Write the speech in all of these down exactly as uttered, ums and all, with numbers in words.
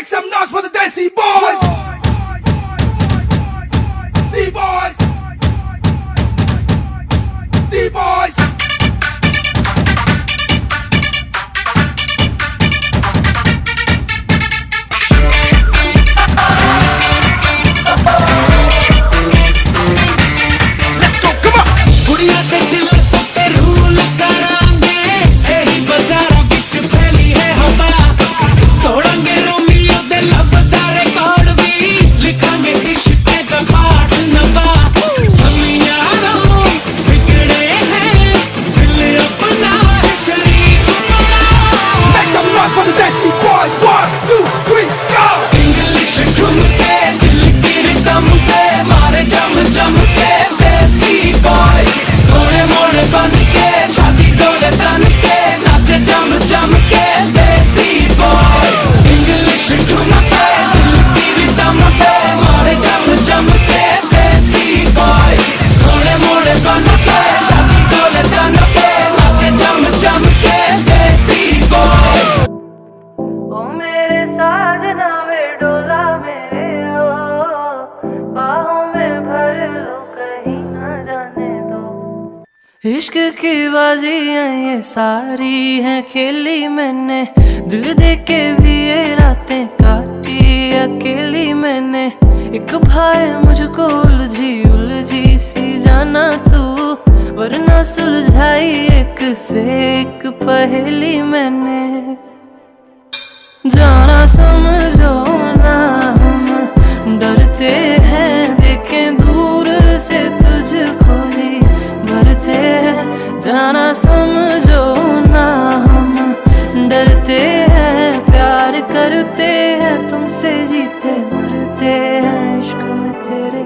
Make some noise for the Desi Boys. D-Boys. D-Boys. Let's go, come on. Puriya de dil te rule karange, ehi bazaar vich pheli hai hava. Todange Romeo de love da record bhi, likhange ishq ka paath nava. Hum yaaro bigde hain, dil apna hai shareek bana. Make some noise for the Desi Boys. One, two, three, go. English dhumke, dil ki rhythm pe, mare jam jam ke Desi Boys. Thode mode ban ke, chhati dole tan ke, nache jam jam ke Desi Boys. English dhumke, dil ki rhythm pe, mare jam jam ke Desi Boys. Thode mode ban ke, chhati dole tan ke, nache jam jam ke Desi Boys. ओ मेरे साजना वे डोला मेरे ओ, बाहों में भर लो कहीं ना जाने दो। इश्क की बाजियां ये सारी हैं खेली मैंने, दिल दे के भी ये रातें काटी अकेली मैंने। एक भाई मुझको उलझी उलझी सी जाना तू, वरना सुलझाई एक से एक पहेली मैंने। जाना समझो ना हम डरते हैं, देखें दूर से तुझको जी भरते हैं। जाना समझो ना हम डरते हैं, प्यार करते हैं तुमसे जीते मरते हैं इश्क में तेरे।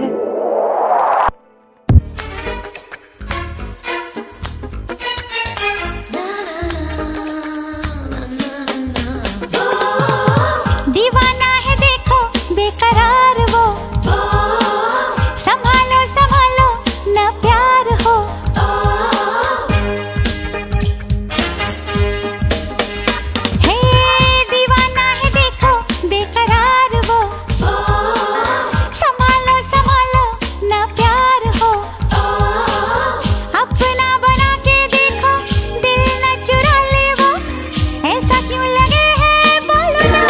दीवाना है देखो बेकरार वो, संभालो संभालो ना प्यार हो। हे दीवाना है देखो बेकरार वो, संभालो संभालो ना प्यार हो। अपना बना के देखो दिल न चुरा ले वो, ऐसा क्यों लगे है बोलो ना।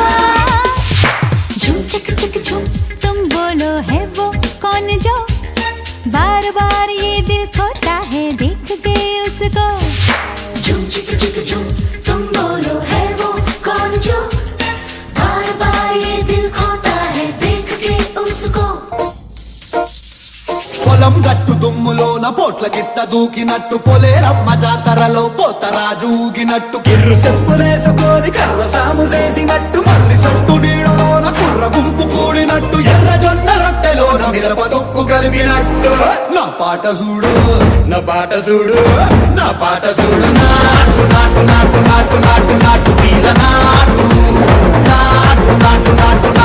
झूम चक चक झूम तुम बोलो है वो कौन जो बार बार ये दिल खोता है देख के उसको। झूम चिक चिक झूम तुम बोलो है वो कौन जो बार बार ये दिल खोता है देख के उसको। పొలం గట్టు దుమ్ములోన పోట్ల చిట్ట దూకినట్టు, పొలేరమ్మ జాతరలో పోతరాజు ఊగినట్టు, కిర్రు చెప్పులేసుకొని కర్ర సాము చేసినట్టు, మర్రి సొట్టు నీడలోన కుర్ర గుంపు కూడినట్టు, ఎర్ర జొన్న రొట్టెలోన మిరప తొక్కు కలిపినట్టు. నా పాట చూడు నా పాట చూడు నా పాట చూడు, నాటు నాటు నాటు నాటు నాటు నాటు వీర నాటు నాటు నాటు నాటు నాటు